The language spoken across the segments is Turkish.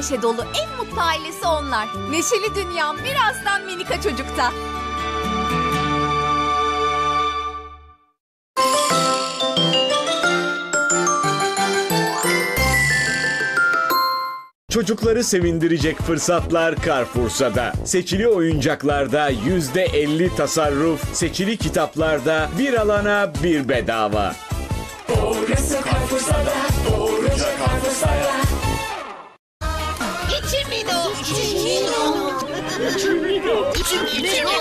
neşe dolu en mutlu ailesi onlar. Neşeli dünyam birazdan Minika Çocuk'ta. Çocukları sevindirecek fırsatlar Carrefour'da. Seçili oyuncaklarda %50 tasarruf, seçili kitaplarda bir alana bir bedava. Doğrusu Carrefour'da, doğruca Carrefour'da. İçimino, içimino. İçimino, içimino.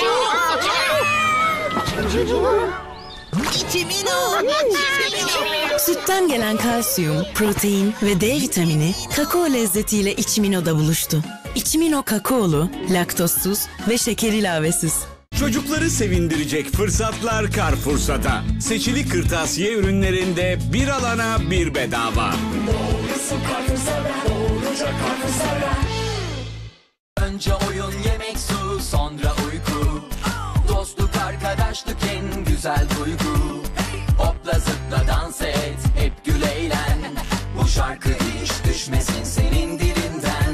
Sütten gelen kalsiyum, protein ve D vitamini kakao lezzetiyle İçimino'da buluştu. İçimino kakaolu, laktozsuz ve şeker ilavesiz. Çocukları sevindirecek fırsatlar Carrefour'da. Seçili kırtasiye ürünlerinde bir alana bir bedava. Doğrusu Carrefour'da, doğruca Carrefour'da. Önce oyun, yemek, su, sonra uyku. Dostluk, arkadaşlık en güzel duygu. Hopla zıpla dans et, hep gül eğlen. Bu şarkı hiç düşmesin senin dilinden.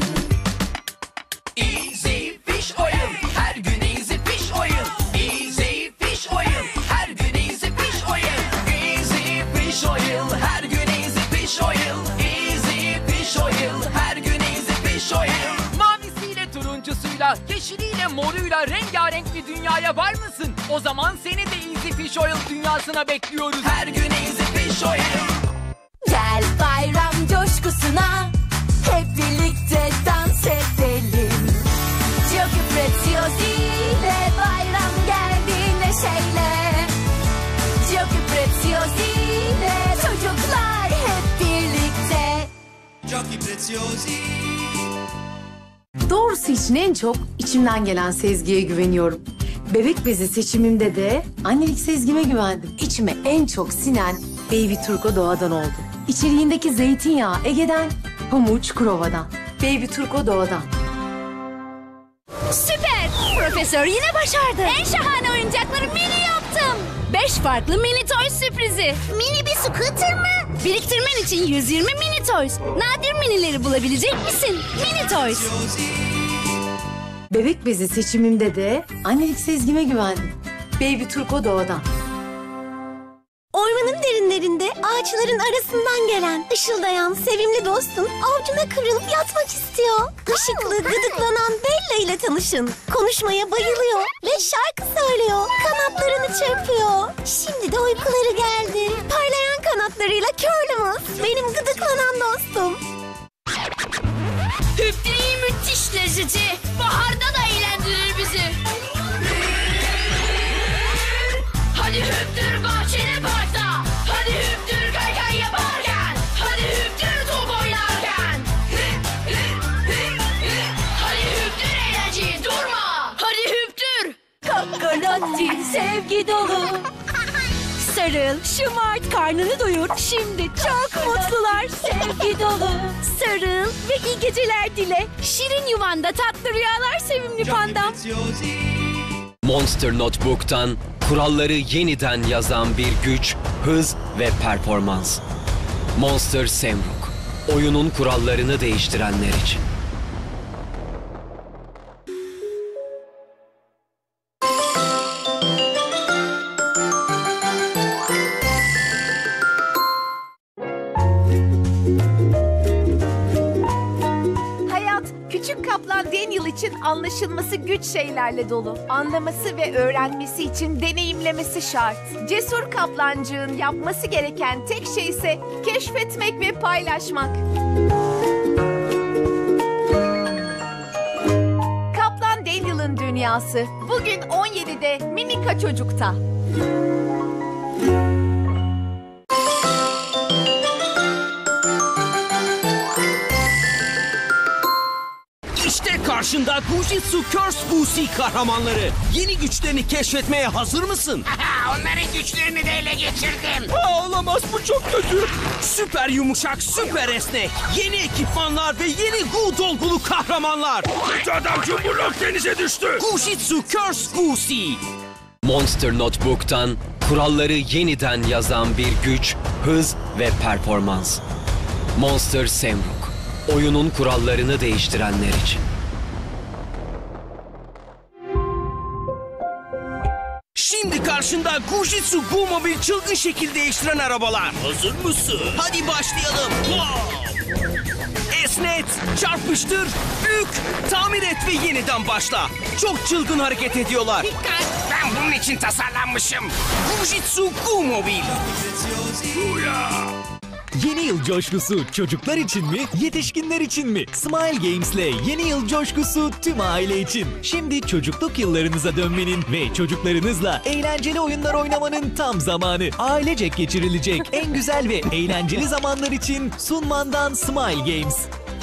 Easy Fish Oil, her gün Easy Fish Oil. Easy Fish Oil, her gün Easy Fish Oil. Easy Fish Oil, her gün Easy Fish Oil. Easy Fish Oil, her gün Easy Fish Oil. Mavisiyle turuncusuyla, yeşiliyle moruyla rengarenk bir dünyaya var mısın? O zaman seni de Easy Fish Oil dünyasına bekliyoruz. Her gün Easy Fish Oil. Gel bayram coşkusuna, hep birlikte dans edelim. Giochi Preziosi ile bayram geldi neşeyle. Giochi Preziosi ile çocuklar hep birlikte. Giochi Preziosi. Doğrusu için en çok içimden gelen sezgiye güveniyorum. Bebek bezi seçimimde de annelik sezgime güvendim. İçime en çok sinen Baby Turco Doğa'dan oldu. İçeriğindeki zeytinyağı Ege'den, pamuğu Çukurova'dan. Baby Turco Doğa'dan. Süper! Profesör yine başardı. En şahane oyuncakları mini yaptım. 5 farklı mini toy sürprizi. Mini bir scooter mı? Biriktirmen için 120 mini toys. Nadir minileri bulabilecek misin? Mini toys. Bebek bezi seçimimde de annelik sezgime güvendim. Baby Turco Doğa'dan. Ormanın derinlerinde ağaçların arasından gelen, ışıldayan sevimli dostun avucuna kıvrılıp yatmak istiyor. Işıklı, gıdıklanan Bella ile tanışın. Konuşmaya bayılıyor ve şarkı söylüyor. Kanatlarını çırpıyor. Şimdi de uykuları geldi. Parlayan kanatlarıyla Curl'ümüz, benim gıdıklanan dostum. Hüptür'ün müthiş lezzeti. Baharda da eğlendirir bizi. Hadi Hüptür bahçede parkta. Hadi Hüptür kaykay yaparken. Hadi Hüptür top oynarken. Hadi Hüptür eğlenceye durma. Hadi Hüptür. Kokonati sevgi dolu. Sarıl, şımart, karnını doyur. Şimdi çok mutlular, sevgi dolu. Sarıl ve iyi geceler dile. Şirin yuvanda tatlı rüyalar sevimli pandam. Monster Notebook'tan kuralları yeniden yazan bir güç, hız ve performans. Monster Semruk, oyunun kurallarını değiştirenler için. Küçük kaplan Daniel için anlaşılması güç şeylerle dolu. Anlaması ve öğrenmesi için deneyimlemesi şart. Cesur kaplancığın yapması gereken tek şey ise keşfetmek ve paylaşmak. Kaplan Daniel'ın dünyası bugün 17'de Minika Çocuk'ta. İşte karşında Gujitsu Curse Boosie kahramanları. Yeni güçlerini keşfetmeye hazır mısın? Onların güçlerini de ele geçirdim. Olamaz, bu çok kötü. Süper yumuşak, süper esnek. Yeni ekipmanlar ve yeni Gu dolgulu kahramanlar. Kötü adam Cumburlok denize düştü. Gujitsu Curse Boosie. Monster Notebook'tan kuralları yeniden yazan bir güç, hız ve performans. Monster Semruk, oyunun kurallarını değiştirenler için. Şimdi karşında Gujitsu Gu-Mobile çılgın şekil değiştiren arabalar. Hazır mısın? Hadi başlayalım. Esnet, çarpıştır, bük, tamir et ve yeniden başla. Çok çılgın hareket ediyorlar. Dikkat! Ben bunun için tasarlanmışım. Gujitsu Gu-Mobile. Yeni yıl coşkusu çocuklar için mi, yetişkinler için mi? Smile Games'le yeni yıl coşkusu tüm aile için. Şimdi çocukluk yıllarınıza dönmenin ve çocuklarınızla eğlenceli oyunlar oynamanın tam zamanı. Ailecek geçirilecek en güzel ve eğlenceli zamanlar için Sunman'dan Smile Games.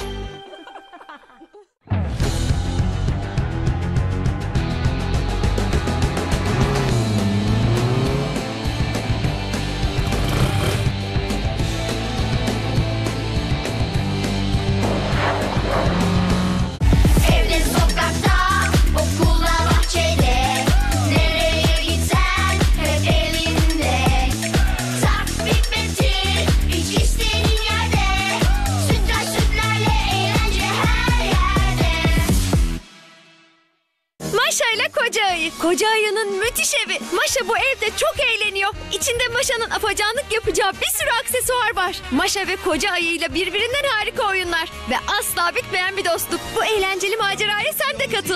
Maşa ile Koca Ayı. Koca Ayı'nın müthiş evi. Maşa bu evde çok eğleniyor. İçinde Maşa'nın afacanlık yapacağı bir sürü aksesuar var. Maşa ve Koca Ayı ile birbirinden harika oyunlar. Ve asla bitmeyen bir dostluk. Bu eğlenceli maceraya sen de katıl.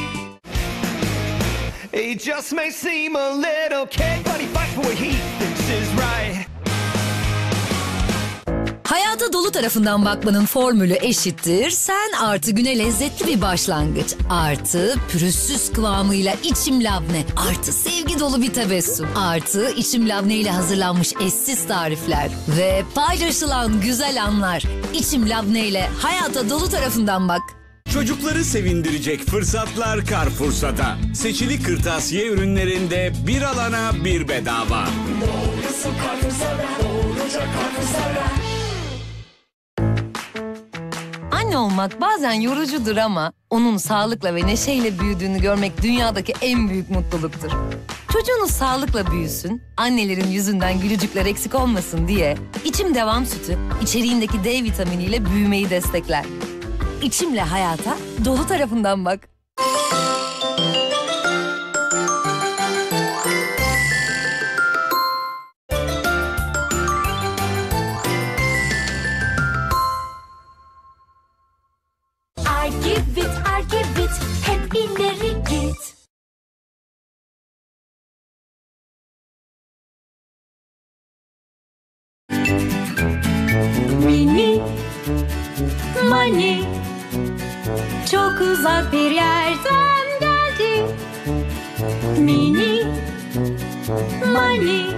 It just may seem a little cake, but he fights for what he thinks is right. Hayata dolu tarafından bakmanın formülü eşittir. Sen artı güne lezzetli bir başlangıç. Artı pürüzsüz kıvamıyla içim labne. Artı sevgi dolu bir tebessüm. Artı içim labne ile hazırlanmış eşsiz tarifler. Ve paylaşılan güzel anlar. İçim labne ile hayata dolu tarafından bak. Çocukları sevindirecek fırsatlar Carrefour'da. Seçili kırtasiye ürünlerinde bir alana bir bedava. Doğrusu Carrefour'da, doğruca Carrefour'da. Anne olmak bazen yorucudur ama onun sağlıkla ve neşeyle büyüdüğünü görmek dünyadaki en büyük mutluluktur. Çocuğunuz sağlıkla büyüsün, annelerin yüzünden gülücükler eksik olmasın diye İçim Devam Sütü içeriğindeki D vitaminiyle büyümeyi destekler. İçimle hayata dolu tarafından bak. I give it, hep ileri git. Mini Mani çok uzak bir yerden geldi. Mini Mani